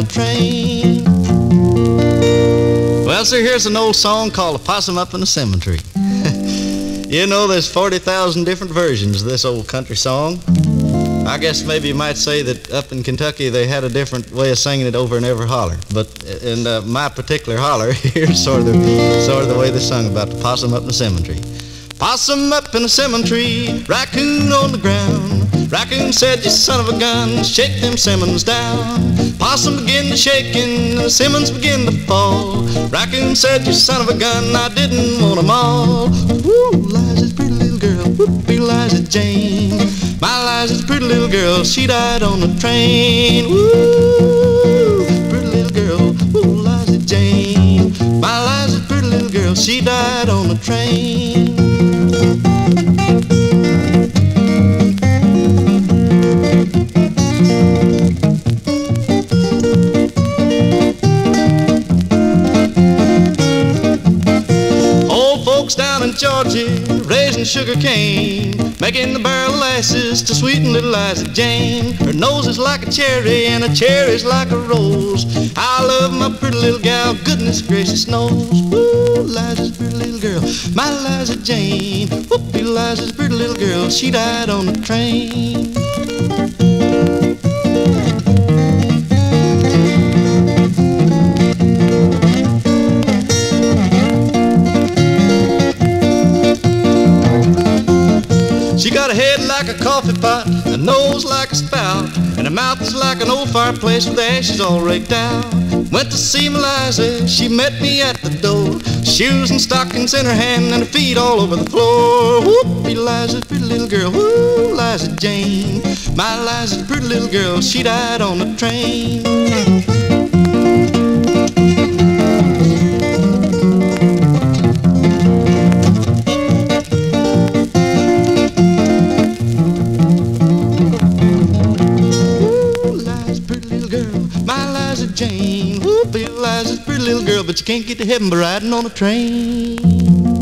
train. Well, sir, here's an old song called A Possum Up in the Cemetery. You know, there's 40,000 different versions of this old country song. I guess maybe you might say that up in Kentucky they had a different way of singing it over in every holler. But in my particular holler, here's sort of the way they sung about the possum up in the cemetery. Possum up in the cemetery, raccoon on the ground. Raccoon said, "You son of a gun, shake them Simmons down." Possum began to shaking, the Simmons began to fall. Raccoon said, "You son of a gun, I didn't want 'em all." Woo, Liza's pretty little girl, whoopee Liza Jane. My Liza's pretty little girl, she died on the train. Woo, pretty little girl, woo, Liza Jane. My Liza's pretty little girl, she died on the train. Down in Georgia, raising sugar cane, making the barrel lasses to sweeten little Liza Jane. Her nose is like a cherry and her cherry's like a rose. I love my pretty little gal, goodness gracious knows. Woo, Liza's pretty little girl, my Liza Jane. Whoopie, Liza's pretty little girl, she died on the train. She got a head like a coffee pot, a nose like a spout, and her mouth is like an old fireplace with the ashes all raked out. Went to see my Liza, she met me at the door. Shoes and stockings in her hand and her feet all over the floor. Whoopie, Liza's pretty little girl, whoo, Liza Jane. My Liza's pretty little girl, she died on the train. Jane, whoopie, Liza's pretty little girl, but you can't get to heaven by riding on a train.